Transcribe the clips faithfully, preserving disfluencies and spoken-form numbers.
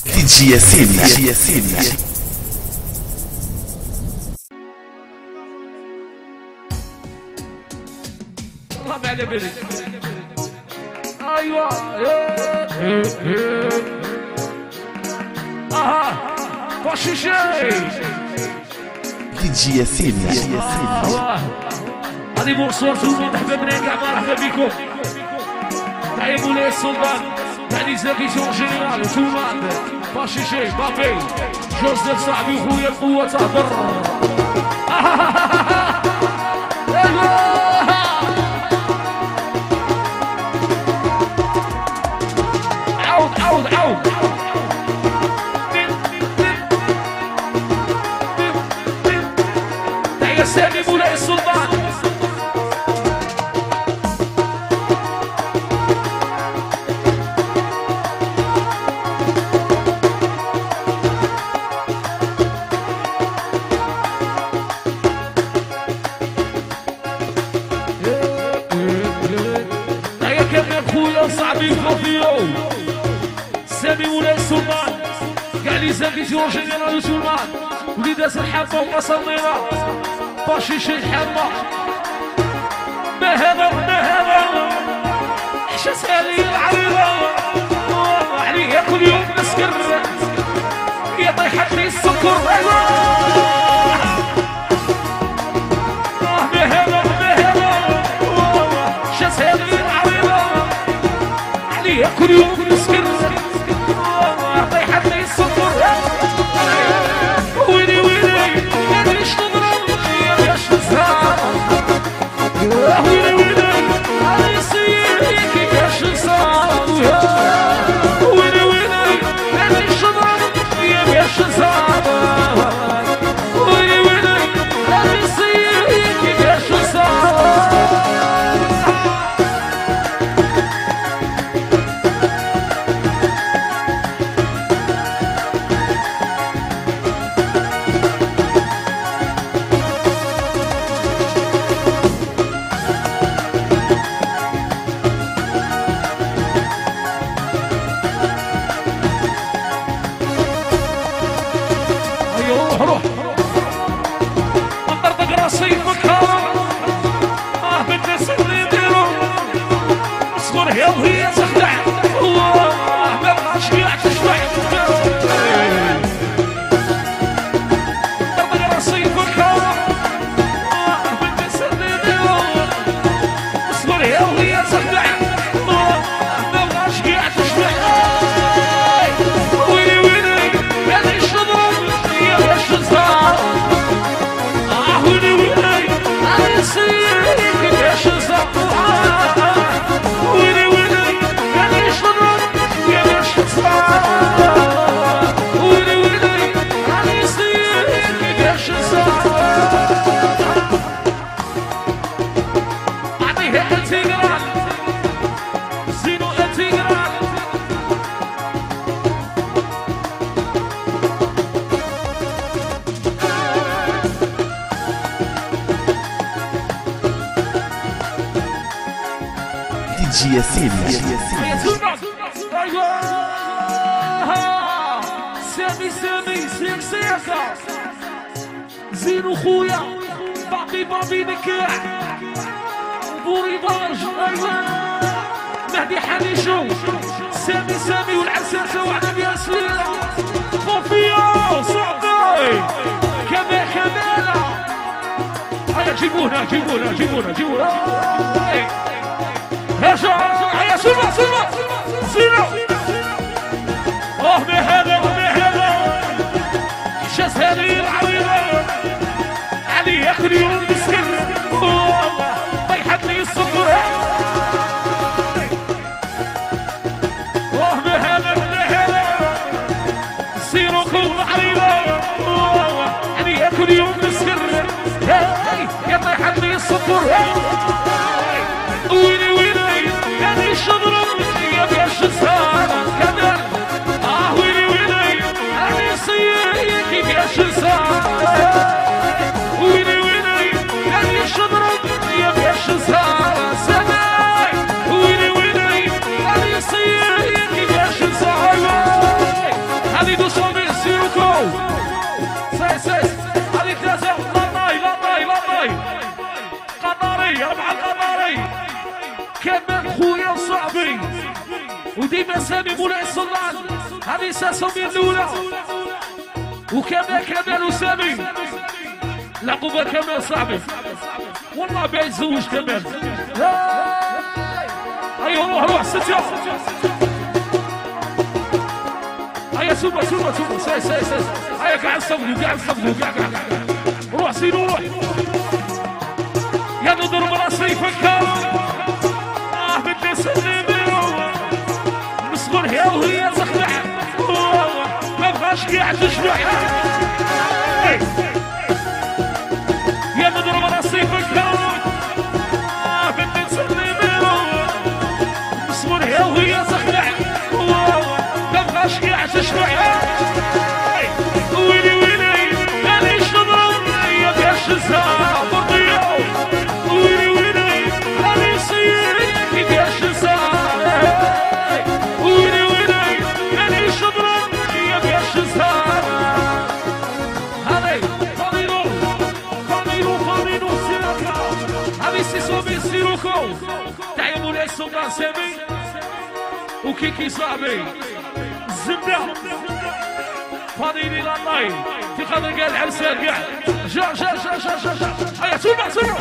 دي جي ياسين دي جي ياسين. الله على بالك. ايوه اها فاشي شاي دي جي ياسين دي جي ياسين. هذه بونسوار تومي حبابنا كاع مرحبا بكم. تحية مولاي السلطان تعني زاكيسيون جينيرال وتومان فاشي شاي بابي جوزيف صاحبي وخويا القوة تهضر. عود عود عود تحية سامي مولاي السلطان. تحية كامل خويا صاحبي فوفيو سامي مولاي السلطان كاع لي زاكيسيون جينيرال وسلمان وليدات الحامة ومصنيرة باشي شي الحامة. ما هذا ما هذا حشاس هذه العريضة عليها كل يوم نسكر يا طيحت لي السكر. ما هذا ما هذا حشاس هذه العريضة عليها كل يوم نسكر طيحت لي السكر. ويلي ويلي انا ليش نضرب يا باش نزهر. ويلي ويلي انا يصير هيك كاش نزهر. ويلي ويلي انا ليش نضرب يا باش نزهر. ويلي ويلي انا يصير هيك كاش نزهر. روح روح نطرطق راسي بكارة اه بالناس اللي يديروا اصبر يا وهي تخدع والله ما بقاش كاع تشبع. نطرطق راسي بكارة اه بالناس اللي يديروا اصبر يا وهي تخدع والله ما بقاش كاع تشبع. ويلي ويلي انا ايش نضرب يا باش نزهر. اه ويلي ويلي انا يصير هيك كاش نزهر. ويلي ويلي انا ايش نضرب يا باش نزهر. ويلي ويلي انا يصير هيك كاش نزهر. اعطيها انتيغرال زينو انتيغرال. دي جي ياسين دي جي ياسين. ايوه سامي سامي سيك سيكا زينو خويا باقي بابي نكاح بوري باج. ايوه مهدي حنيشو سامي سامي والعساسه وعنب يا سليله فوفيو صعبي كمال كماله. هيا جيبونا جيبونا جيبونا جيبونا هاشا هيا سلمى سلمى سلمى. اوه ما هذا ما هذا حشاس هذه العريضة عليها كل يوم مسكر طيحت لي السكر. اوه ما هذا ما هذا سيروا كل عريضة عليها كل يوم مسكر يا طيحت لي السكر. ويلي ويلي كان يشضرب يا باش نزهر كمان. اه ويلي ويلي انا يصير هيك باش نزهر. ويلي ويلي كان يشضرب يا باش نزهر سماي. ويلي ويلي انا يصير هيك باش نزهر. وديما سامي مولاي السلطان هذه ساسومي الاولى وكمال كمال وسامي العقوبة كمال صاحبي والله بعيد زوج كمال ايوه روح روح ستة هيا سوبر سوبر سوبر ساي ساي ساي هيا قاعد صفقوا قاعد صفقوا قاعد قاعد روح سيرو روح يا نضرب راسي فكر اه بدي اسلم نصبر هي وهي تخدع ما بغاش قاعد تشبع يا نضرب راسي فكر اه بدي اسلم نصبر هي وهي تخدع ما بغاش قاعد تشبع ويلي ويلي غادي نضرب يا كاش الزهر ويلي ويلي غادي نصير كاش الزهر ويلي ويلي غادي نضرب يا كاش الزهر هذي فاضيلو فاضيلو فاضيلو سيروكا هذي سيسوبي سيروكو تاع مولاي السلطان سامي وكيكي صاحبي الزبده فاضيلي لالاي في قدر قال العرسان كاع جا جا جا جا جا جا هيا سمع سمع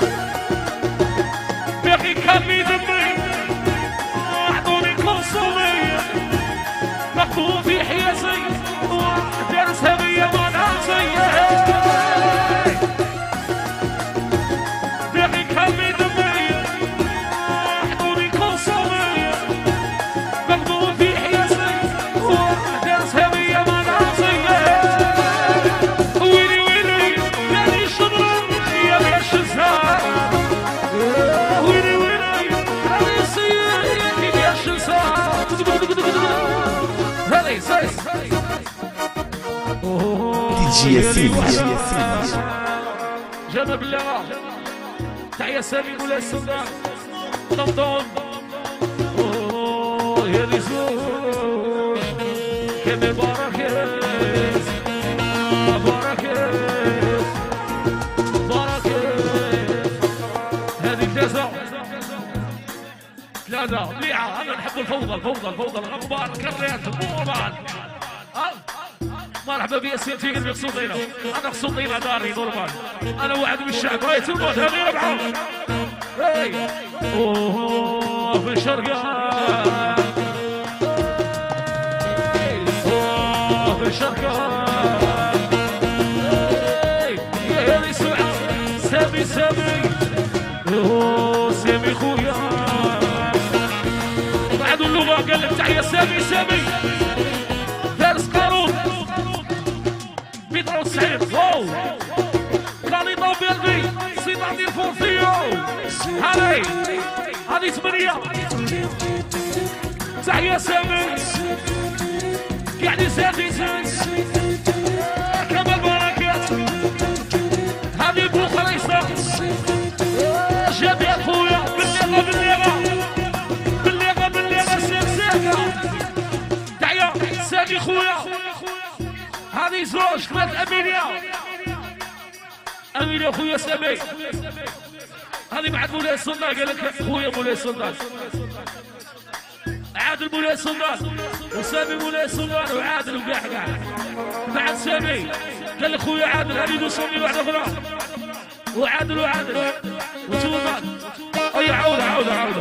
باقي كلمي دمي اعطوني كونسولي مقطوع في حياتي دارسها بيا ما نعطي باقي كلمي دمي اعطوني كونسولي مقطوع في حياتي دارسها بيا ما نعطي ويلي ويلي غادي شضرب يا باش الزهر ويلي ويلي غادي يصير كي باش الزهر هذي سايس دي جي ياسين جاب بالله تحية سامي مولاي السلطان طمطم يا لي زوج كمل بركات بركات بركات هذه الجزاء لا لا مليحة أنا نحب الفوضى الفوضى الفوضى الغبار كريات الموضوع مرحبا بي سيرتي قلبي خصوطينا انا خصوطينا داري نورمال انا واحد من الشعب رايت الموت هذه ربعه اي اوه في الشرقه اوه في الشرقه يا هذي سمعه سامي سامي اوه سامي خويا بعد اللغه قال لك تحيه سامي سامي فارس قارون بيدرو سعيد واو كاني طوبيلدي سيداني الفورفيو هذي هذي ثمانية تحية سامي يعني زادي زاد كمال بركات هذي بو خريصة جابي خويا بالليغة بالليغة بالليغة بالليغة سيكسيكا تحية سامي خويا هذه زوج كانت أمينيا أمينيا خويا سامي هذه بعد مولاي السلطان قال لك خويا مولاي السلطان عادل مولاي السلطان وسامي مولاي السلطان وعادل وكاع كاع بعد سامي قال لك خويا عادل هذه نوصلني واحدة أخرى وعادل وعادل وتوما أي عودة عودة عودة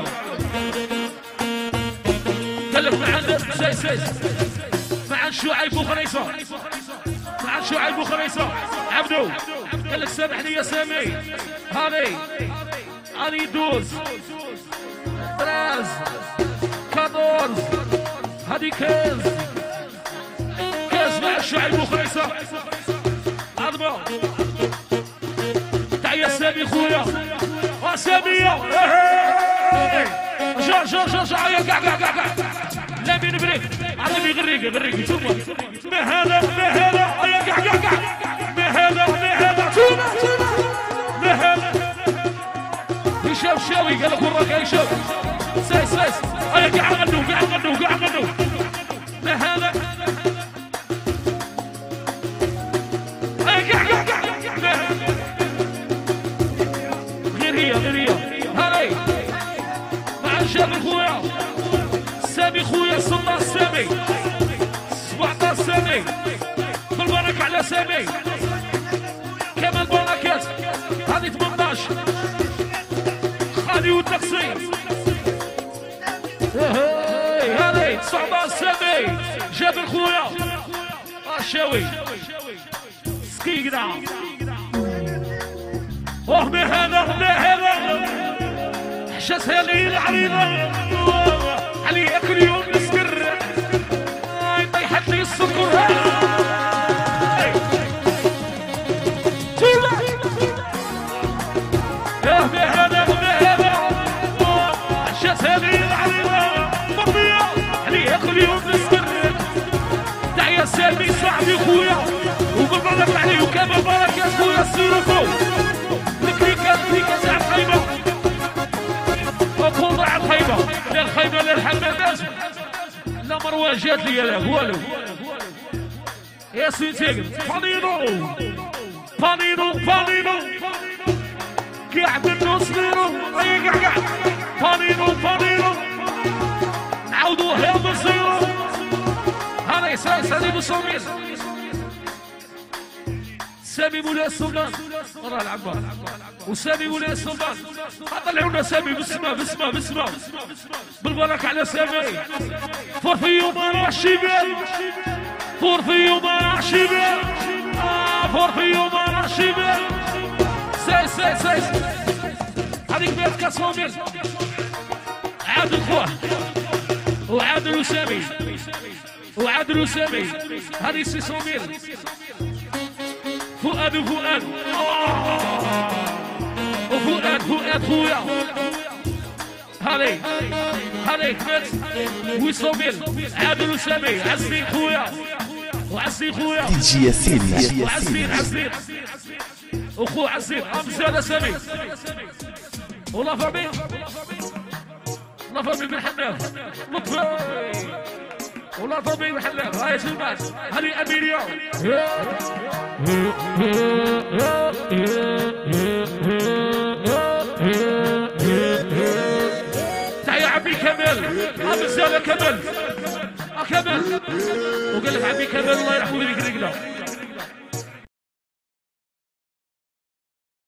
قال لك معنا سيس سيس مع شعيب وخريصة مع شعيب وخريصة عبدو قال لك سامحني يا سامي هذه هذه دوز تراز كادورز هذه كاز كاز مع شعيب وخريصة عظمة تحية سامي خويا وسامي جا جا جا جا يا قاع قاع قاع قاع لا بين بريك عطيني غريقة غريقة شوفوا ما هذا ما هذا يا قاع قاع قاع ما هذا ما هذا ما هذا هشام شاوي قال لك وراك يا هشام سايس سايس يا قاع غنو قاع غنو قاع غنو ما هذا يا قاع قاع قاع غير هي غير هي هاي مع الشاب خويا سامي خويا سامي سبعطاش سامي بالبركة على سامي كمال بركات هذه ثمنطاش خالي والتقسيم هذه تسعطاش سامي جابر خويا الشاوي سكيقنا وهمي هذا وهمي هذا حشاس هذه العريضة علي كل يوم نسكر يطيحت لي السكر وهمي هذا وهمي هذا حشاس هذه العريضة مرضية علي كل يوم نسكر تحيا سامي صاحبي خويا وبالبركة عليه وكامل بركات خويا السيروفو الكريكات كريكات تاع الخيمة وطول تاع الخيمة لا الخيمة لا الحمامات لا مرواجات ليا لا والو يا سيتيغ بانينو بانينو بانينو قاعد نوصلينو اي قاع قاع بانينو بانينو نعاودوه يا مصيرو هذا يسايس هذه بالصوميس سامي مولاي السلطان راه العبار وسامي مولاي السلطان طلعونا سامي بالسما بالسما بالسما بالبركة على سامي فور في يوم راح شباب فور في يوم راح شباب فور في يوم راح شباب سايس سايس سايس هذيك بيت كاسوميل عادل خوه وعادل وسامي وعادل وسامي هذه سي سوميل فؤاد وفؤاد وفؤاد فؤاد خويا هذي هذي كبت وسوميل عادل وسامي عزين خويا وعزين خويا دي جي ياسين وعزين عزين اخو عزين امزال سامي والله فامي الله فامي بن حنان لطفي والله طبيعي محلات هاي سلمان هذه اميريا تعال عمي كمال امزال كمال كمال وقال لك عمي كمال الله يرحمه ذيك الرجله